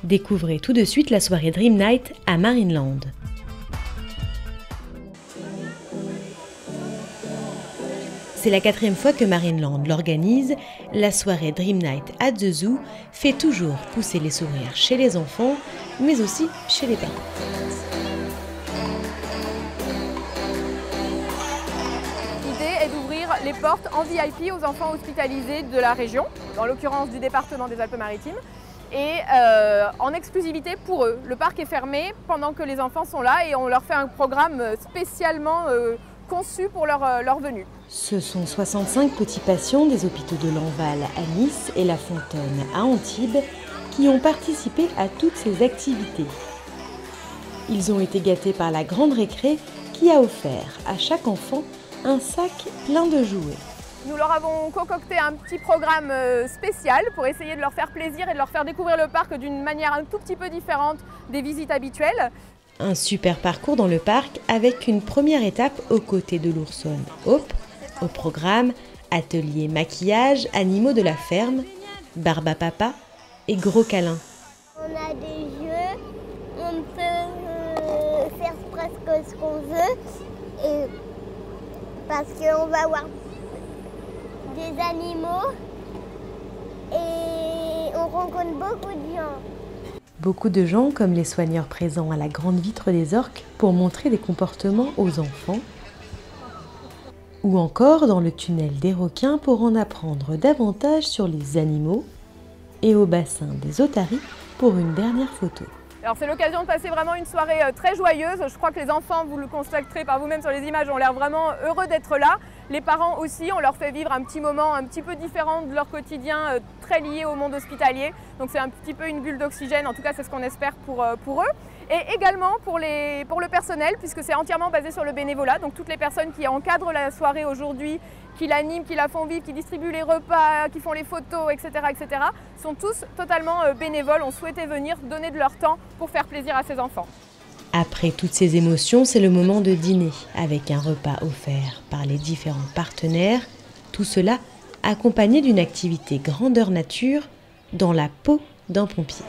Découvrez tout de suite la soirée Dream Night à Marineland. C'est la 4e fois que Marineland l'organise. La soirée Dream Night at the Zoo fait toujours pousser les sourires chez les enfants, mais aussi chez les parents. L'idée est d'ouvrir les portes en VIP aux enfants hospitalisés de la région, dans l'occurrence du département des Alpes-Maritimes, et en exclusivité pour eux. Le parc est fermé pendant que les enfants sont là et on leur fait un programme spécialement conçu pour leur venue. Ce sont 65 petits patients des hôpitaux de Lanval à Nice et La Fontaine à Antibes qui ont participé à toutes ces activités. Ils ont été gâtés par la grande récré qui a offert à chaque enfant un sac plein de jouets. Nous leur avons concocté un petit programme spécial pour essayer de leur faire plaisir et de leur faire découvrir le parc d'une manière un tout petit peu différente des visites habituelles. Un super parcours dans le parc avec une première étape aux côtés de l'oursonne Hope. Au programme, atelier maquillage, animaux de la ferme, barbe à papa et gros câlins. On a des jeux, on peut faire presque ce qu'on veut, et parce qu'on va voir des animaux et on rencontre beaucoup de gens. Beaucoup de gens comme les soigneurs présents à la grande vitre des orques pour montrer des comportements aux enfants, ou encore dans le tunnel des requins pour en apprendre davantage sur les animaux, et au bassin des otaries pour une dernière photo. Alors c'est l'occasion de passer vraiment une soirée très joyeuse. Je crois que les enfants, vous le constaterez par vous-même sur les images, ont l'air vraiment heureux d'être là. Les parents aussi, on leur fait vivre un petit moment un petit peu différent de leur quotidien, très lié au monde hospitalier. Donc c'est un petit peu une bulle d'oxygène, en tout cas c'est ce qu'on espère pour eux. Et également pour le personnel, puisque c'est entièrement basé sur le bénévolat. Donc toutes les personnes qui encadrent la soirée aujourd'hui, qui l'animent, qui la font vivre, qui distribuent les repas, qui font les photos, etc., sont tous totalement bénévoles, ont souhaité venir donner de leur temps pour faire plaisir à ces enfants. Après toutes ces émotions, c'est le moment de dîner, avec un repas offert par les différents partenaires. Tout cela accompagné d'une activité grandeur nature dans la peau d'un pompier.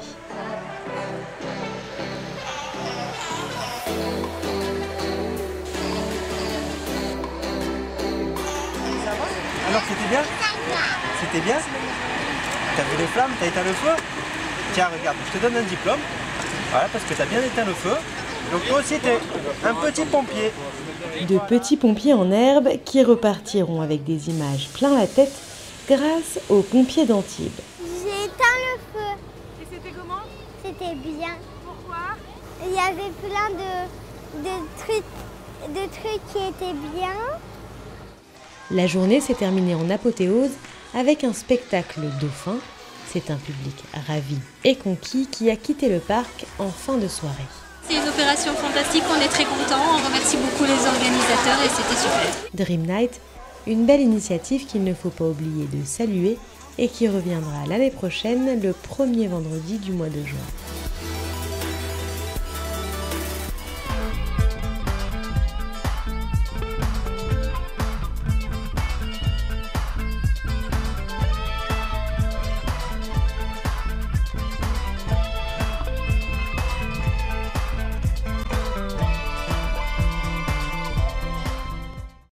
Alors c'était bien? C'était bien? T'as vu les flammes? T'as éteint le feu? Tiens, regarde, je te donne un diplôme. Voilà, parce que t'as bien éteint le feu. Donc toi aussi t'es un petit pompier. De petits pompiers en herbe qui repartiront avec des images plein la tête grâce aux pompiers d'Antibes. J'ai éteint le feu. Et c'était comment? C'était bien. Pourquoi? Il y avait plein de trucs qui étaient bien. La journée s'est terminée en apothéose avec un spectacle dauphin. C'est un public ravi et conquis qui a quitté le parc en fin de soirée. C'est une opération fantastique, on est très contents, on remercie beaucoup les organisateurs et c'était super. Dream Night, une belle initiative qu'il ne faut pas oublier de saluer et qui reviendra l'année prochaine le premier vendredi du mois de juin.